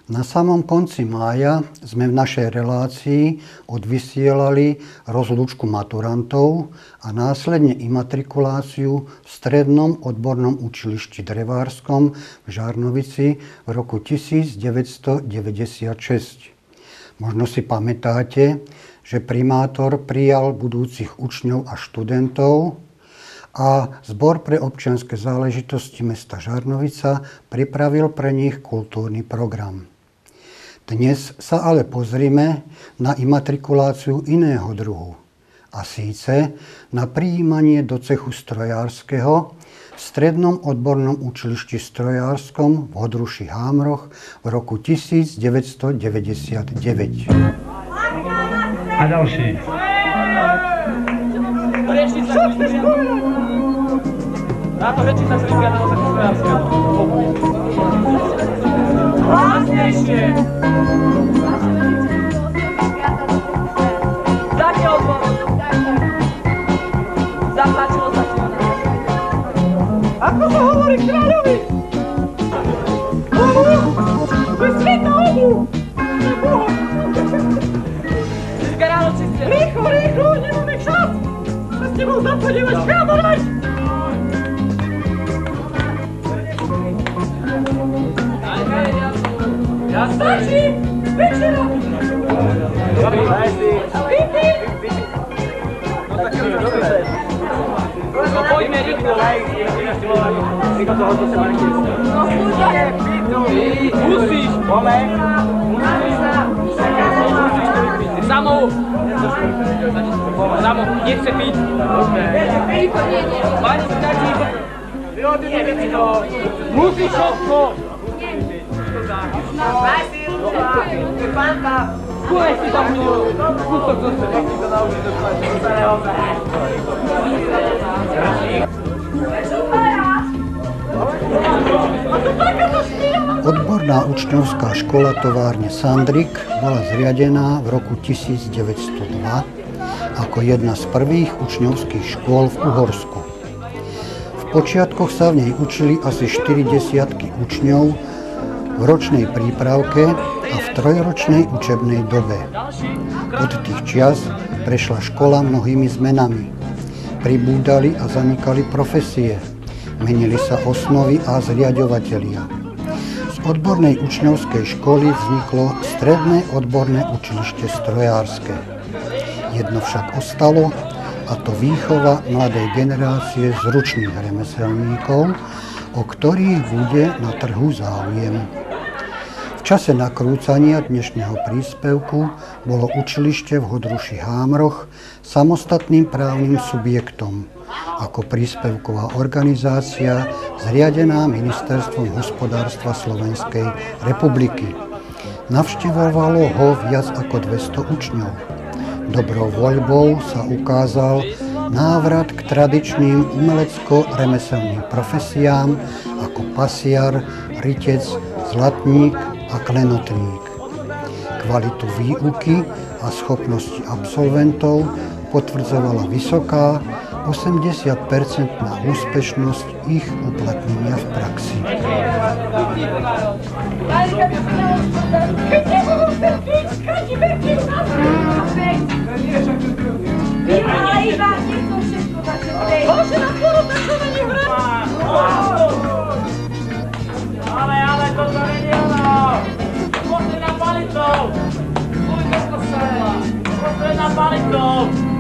Na samom konci mája sme v našej relácii odvysielali rozlúčku maturantov a následne imatrikuláciu v Strednom odbornom učilišti drevárskom v Žarnovici v roku 1996. Možno si pamätáte, že primátor prijal budúcich učňov a študentov a Zbor pre občianske záležitosti mesta Žarnovica pripravil pre nich kultúrny program. Dnes sa ale pozrime na imatrikuláciu iného druhu, a síce na prijímanie do cechu strojárskeho v Strednom odbornom učilišti strojárskom v Hodruši Hámroch v roku 1999. A ďalší. Na to väčší sa príbia do cechu strojárskeho. Hlasnejšie! Taký odbor. Zapáčilo sa ti. Ako to hovorí kráľovi? Obu! To je sveta obu! Dneska ráno čistie. Rýchlo, nemáme čas! Sa s tebou zapodívať kamarať! Stačí! Večera! Pípi! No tak dobre. No poďme rýchlo. Rýchlo toho to sa má nekým. No súďa! Musíš! Moment! Samo! Samo, nechce piť. Pani stačí! Musíš všetko! Kúrej si tam kúsok do sebe. Odborná učňovská škola továrne Sandrik bola zriadená v roku 1902 ako jedna z prvých učňovských škôl v Uhorsku. V počiatkoch sa v nej učili asi 40 učňov v ročnej prípravke a v trojročnej učebnej dobe. Od tých čias prešla škola mnohými zmenami. Pribúdali a zanikali profesie. Menili sa osnovy a zriaďovatelia. Z odbornej učňovskej školy vzniklo Stredné odborné učilište strojárske. Jedno však ostalo, a to výchova mladej generácie zručných remeselníkov, o ktorých bude na trhu záujem. V čase nakrúcania dnešného príspevku bolo učilište v Hodruši Hámroch samostatným právnym subjektom ako príspevková organizácia zriadená Ministerstvom hospodárstva Slovenskej republiky. Navštevovalo ho viac ako 200 učňov. Dobrou voľbou sa ukázal návrat k tradičným umelecko-remeselným profesiám ako pasiar, rytec, zlatník a klenotník. Kvalitu výuky a schopnosti absolventov potvrdzovala vysoká 80% úspešnosť ich uplatnenia v praxi. Ale toto není ono! Poďte na palitou! Poďte do kostela! Poďte na palitou!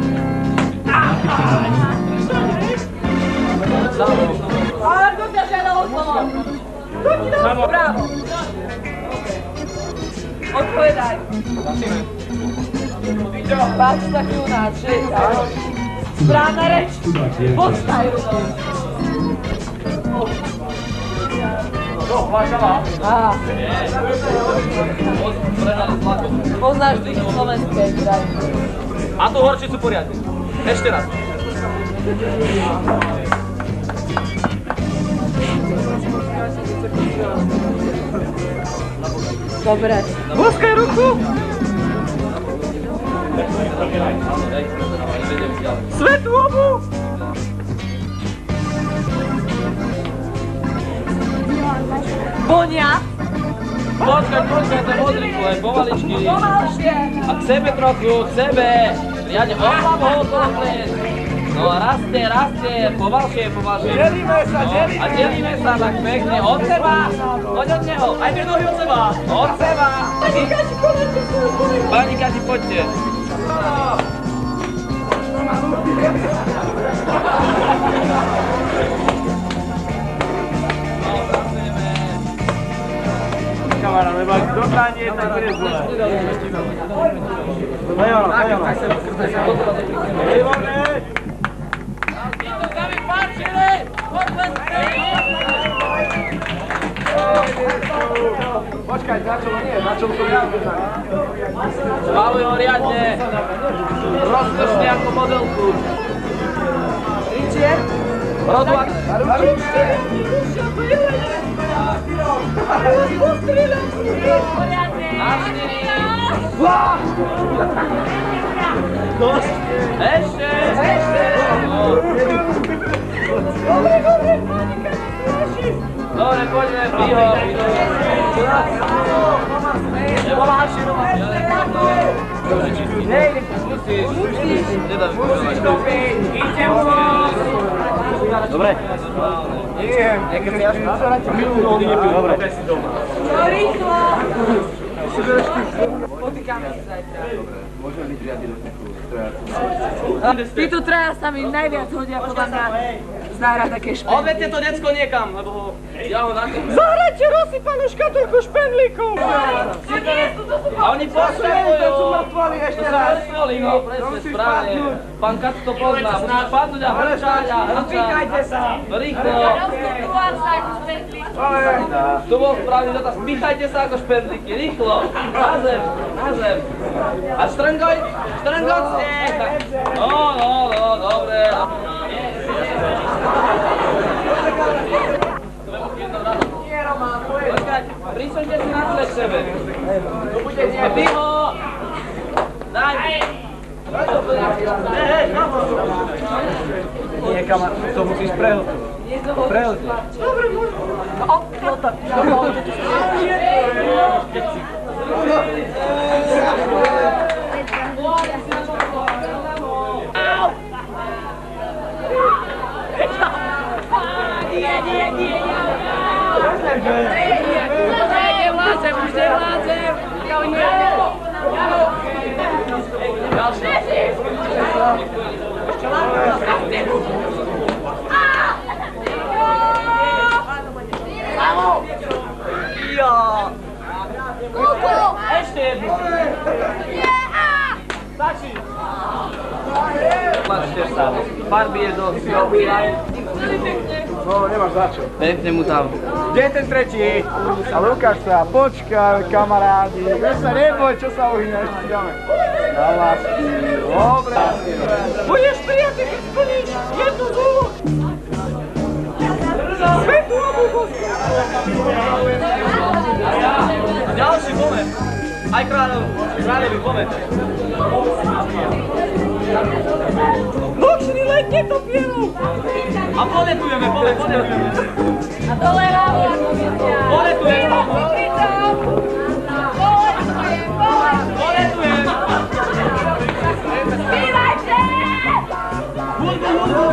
Ale kto ťa žiada o slovo? Kto ti dal právo? Odpovedaj! Páči sa kľúnáč, že? Správna reč! Postaj! Poznáš dých slovenskej krajiny. A tú horčicu poriadne. Ešte raz. Dobre. Boskaj ruku! Svetú obu! Bonia! Počkaj, to je odrýchle, pomaličky. A k sebe trochu, k sebe. Riadne, oslav ho okolo ples. No rastie, pomalšie. Delíme sa. A delíme sa tak pekne, od seba. Poď od neho, aj dve nohy od seba. Od seba. Pani Kati, poďte. Kamera, lebo ak dostane, tak bude zle. Lejano. Počkaj, na čom to bude? Spaluj ho riadne. Rozkošne ako modelku. Ríčie? Rozvak. Na 4. Dosť. Ešte. Dobre, poďme, priho. Pomáši, Musíš. Dobre. Idem. Dobre. Títo traja sa mi najviac hodia podľa mňa zahrať také špendlíky. Odvedte to decko niekam, lebo ja ho nakým. Zahrajte rozsypanú škatulku špendlíkov! A oni potrebujú. To sú mŕtvoli ešte raz. Mŕtvoli, no presne, správne. Pán Kac to pozná. Musíš padnúť a hrčať a hrčať. Píchajte sa. Rýchlo. Rozpitúvam sa ako špendlík. Tu bol správny dotaz. Píchajte sa ako špendlíky. Rýchlo. Na zem. A štrngocne. No, dobre. Nie, Román, pojedem. Počkať, prísuňte si na k sebe. A ty ho! Daj! Niekam, to musíš prehltať. Prehltať. Dobre, možno. Nevládzem, už nevládzem. Ešte jednu! Stačí! Tlačte sa. Farby je dosť. No, nemáš za čo. Pekne mu tam. Kde je ten tretí? A Lukáš sa, počkaj, kamarádi. Veď sa neboj, čo sa uhýna, ešte si dáme. Na lásky. Dobre. Budeš prijatý, keď splníš jednu z úloh. Svetu obu. A ďalší, poďme. Aj kráľovi, poďme. Nočný let netopierov. A poletujeme. A dole rávo, ako vidia. Poletujeme. Spívajte! Hudbu!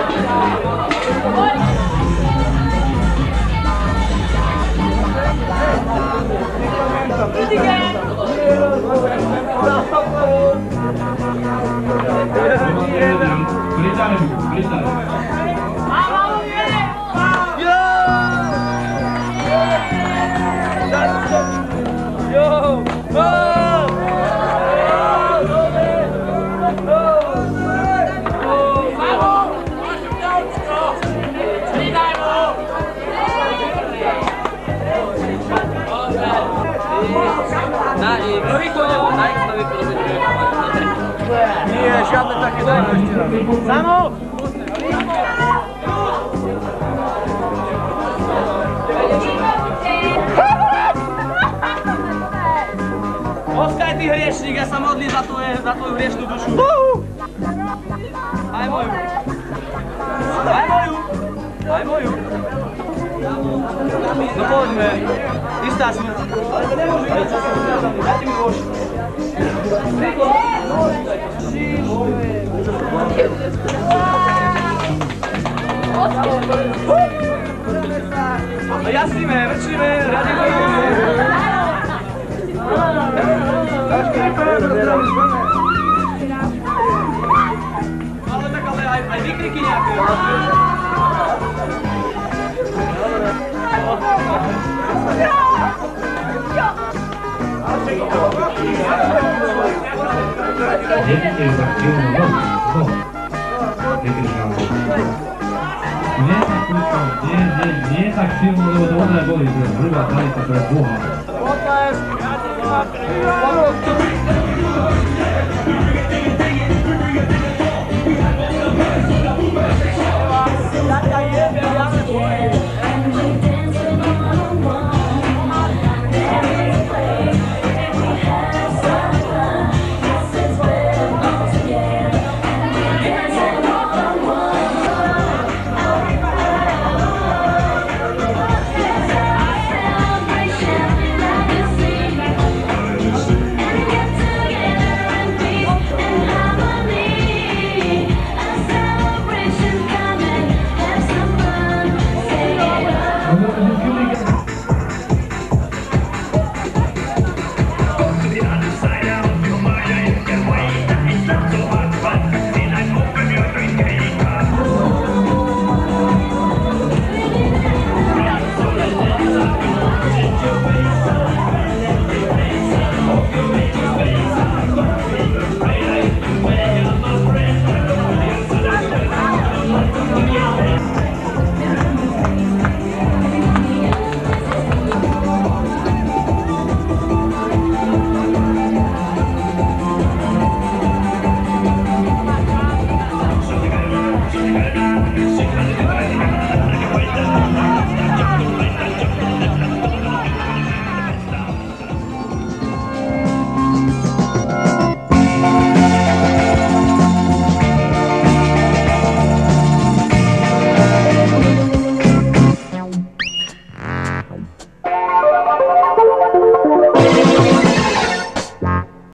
Nie, žiadne také dajme ešte raz. Samo! Oskaj, ty hriešník, ja sa modlím za tvoju hriešnú dušu. Aj moju. Aj moju. No poďme. Ty Chystá si. Dajte mi nôž. No jasníme, vrčíme, radíme. Ale tak aj vykriky nejaké. Jedite za chvíľu von. Vydržal. Nie tak silno, lebo to ozaj boli, že zhruba dali to pre Boha. Potlesk.